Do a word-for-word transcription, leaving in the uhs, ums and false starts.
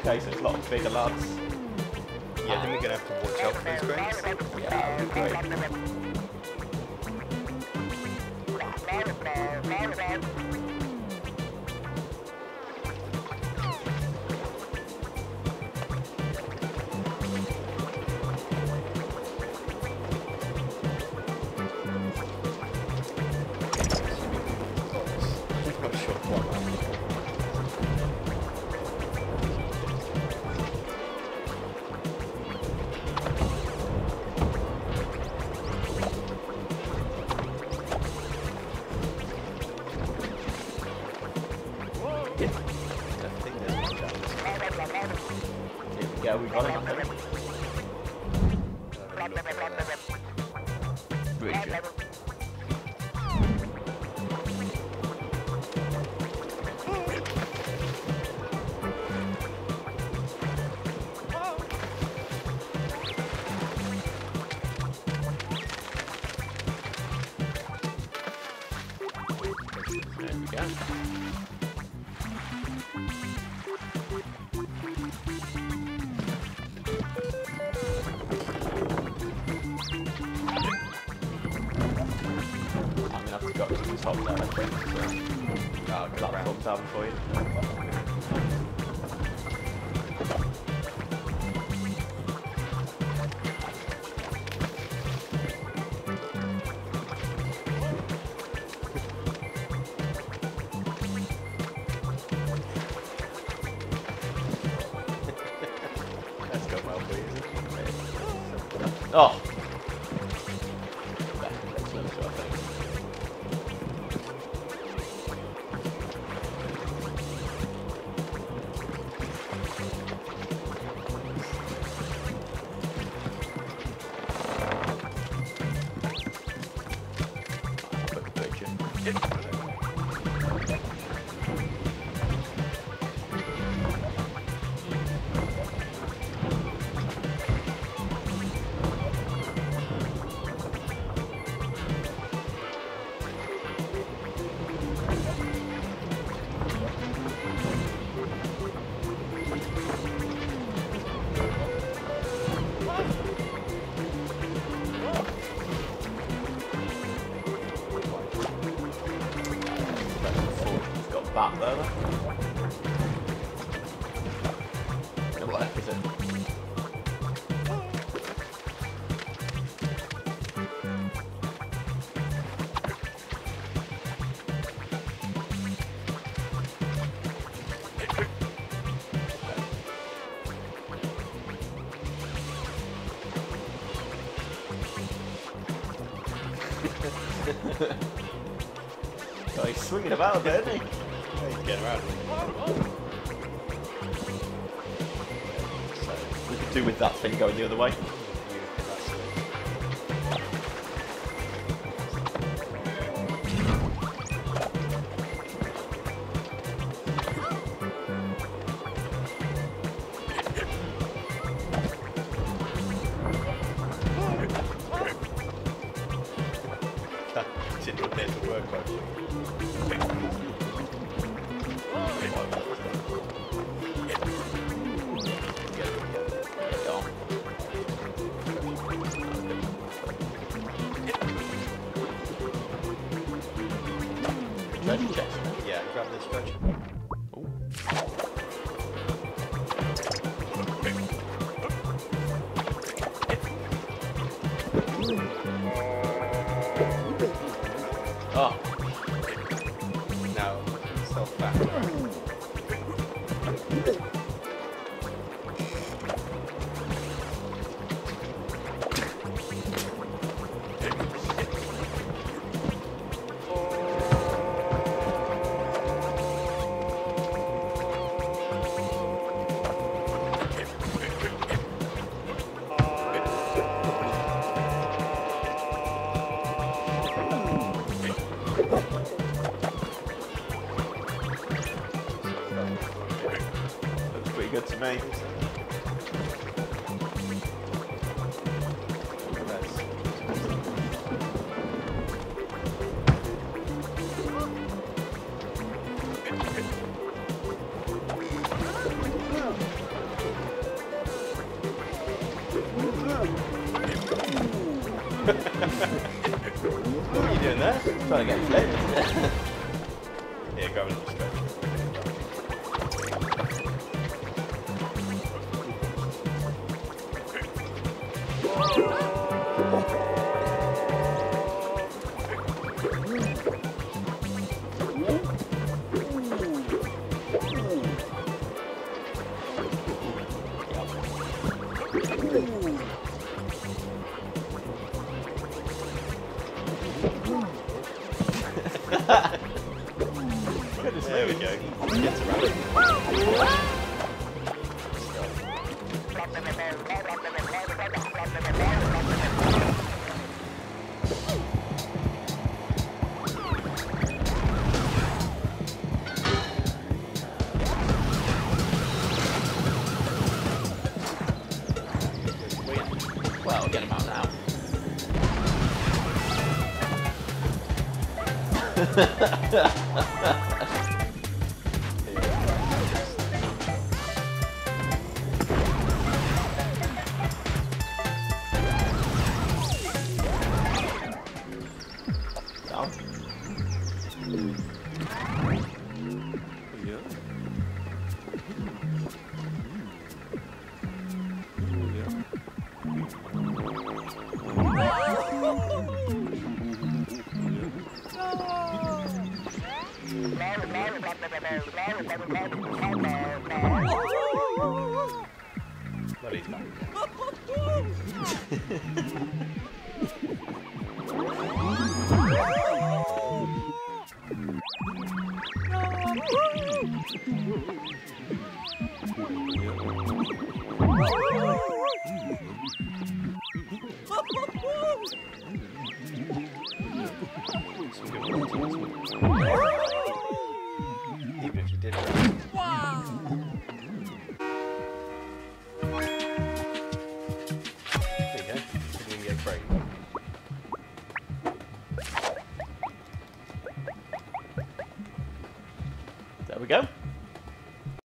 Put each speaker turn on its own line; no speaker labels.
Okay, so it's a lot of bigger lads.
Yeah, I think we're gonna have to watch out for those crates.
Yeah, that would be great.
Not sure what.
Yeah, we got it. Bridge. There we go. I'm gonna have to go up to the top there, I think. So, uh, platform down for you.
Let's go well, please.
Oh! Let's move to our thing. Put the bridge in. Got bat there, though. What the heck is it? Oh, he's swinging about a bit, isn't he?
Yeah, he's getting around.
So, we could do with that thing going the other way.
Did a bit of work, actually.
Treasure chest.
Yeah, grab this stretch.
Oh.
Now, self back.
Looks pretty good to me.
What are you doing there?
Trying to get flipped.
Yeah, go a little stretch. There we go. Gets around it.
Well, get him out now. Down.
Yeah. Bloody no. Even if you did.